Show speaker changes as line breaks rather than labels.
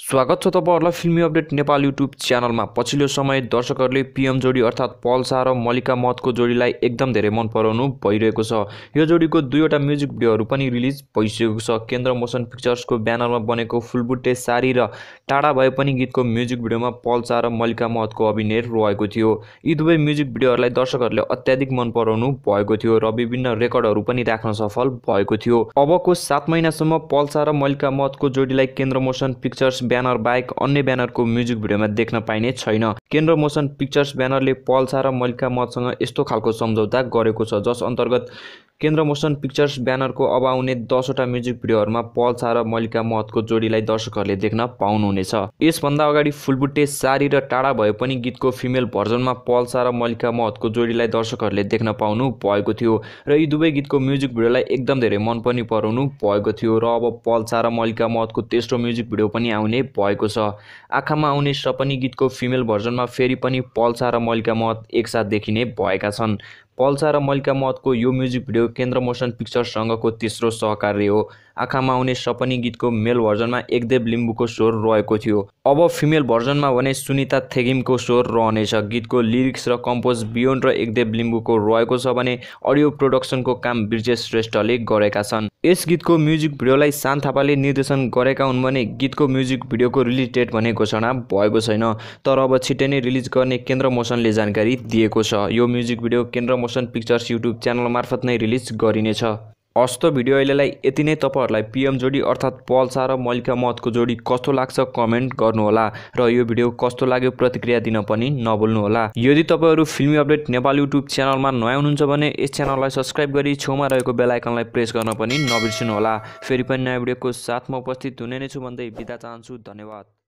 स्वागत छ तपाईहरुलाई फिल्मी अपडेट नेपाल युट्युब च्यानलमा। पछिल्लो समय दर्शकहरूले पीएम जोडी अर्थात पौलशाह र मलिका महतको जोडीलाई एकदम धेरै मन पराउनु भइरहेको छ। यो जोडीको दुईवटा म्युजिक भिडियोहरू पनि रिलिज भइसकेको छ। केन्द्र मोसन पिक्चर्सको ब्यानरमा बनेको फुलबुट्टे सारी र टाढा भए पनि गीतको म्युजिक भिडियोमा पौलशाह र मलिका महतको अभिनय रहेको थियो। यी दुवै म्युजिक भिडियोहरूलाई दर्शकहरूले अत्याधिक मन पराउनु भएको थियो र विभिन्न रेकर्डहरू पनि राख्न सफल भएको थियो। अबको 7 महिनासम्म पौलशाह र मलिका महतको जोडीलाई केन्द्र मोसन पिक्चर्स ब्यानर बाहेक अन्य ब्यानरको म्युजिक भिडियोमा देख्न पाइने छैन। केन्द्र मोसन पिक्चर्स ब्यानरले पौलशाह र मलिका महतसँग यस्तो खालको सम्झौता गरेको छ, जस अन्तर्गत केन्द्र मोसन पिक्चर्स ब्यानरको अब आउने 10वटा म्युजिक भिडियोहरूमा पौलशाह र मलिका महतको जोडीलाई दर्शकहरूले देख्न पाउनुहुनेछ। यसभन्दा अगाडि फुलबुट्टे सारी र टाढा भए पनि गीतको फिमेल भर्जनमा पौलशाह र मलिका महतको जोडीलाई दर्शकहरूले देख्न पाउनु भएको थियो र यी दुवै गीतको म्युजिक भिडियोलाई एकदम धेरै मन पनि पराउनु भएको थियो र अब पौलशाह र मलिका महतको तेस्रो म्युजिक भिडियो पनि आउने भएको छ। आँखामा आउने सपनी गीतको फिमेल भर्जनमा फेरि पनि पौलशाह र मलिका महत एकसाथ देखिने भएका छन्। पौलशाह र मलिका महतको यो म्युजिक भिडियो केन्द्र मोसन पिक्चर्ससँगको तेस्रो सहकार्य हो। आँखामा आउने सपनी गीतको मेल भर्जनमा एकदेव लिम्बुको स्वर रहेको थियो। अब फिमेल भर्जनमा भने सुनिता थेगिमको स्वर रहनेछ। गीतको लिरिक्स र कम्पोज बियोन र एकदेव लिम्बुको रहेको छ भने अडियो प्रोडक्सनको काम ब्रिजेश श्रेष्ठले गरेका छन्। यस गीतको म्युजिक भिडियोलाई सान थापाले निर्देशन गरेका हुन् भने गीतको म्युजिक भिडियोको रिलिज डेट भने घोषणा भएको छैन, तर अब छिट्टै नै रिलिज गर्ने केन्द्र मोसनले जानकारी दिएको छ। यो music video Kendra motion pictures YouTube channel मार्फत नै रिलिज गरिनेछ। हस्त भिडियो अहिलेलाई यति नै। तपाईहरुलाई पीएम जोडी अर्थात पौलशाह र मलिका महतको जोडी कस्तो लाग्छ कमेन्ट गर्नुहोला र यो भिडियो कस्तो लाग्यो प्रतिक्रिया दिन पनि नभुल्नुहोला। यदि तपाईहरु फिल्मी अपडेट नेपाल युट्युब च्यानलमा नयाँ हुनुहुन्छ भने यस च्यानललाई सब्स्क्राइब गरी छेउमा रहेको बेल आइकनलाई प्रेस गर्न पनि नबिर्सनुहोला। फेरि पनि नयाँ भिडियोको साथमा उपस्थित हुने नै छु भन्दै बिदा चाहन्छु। धन्यवाद।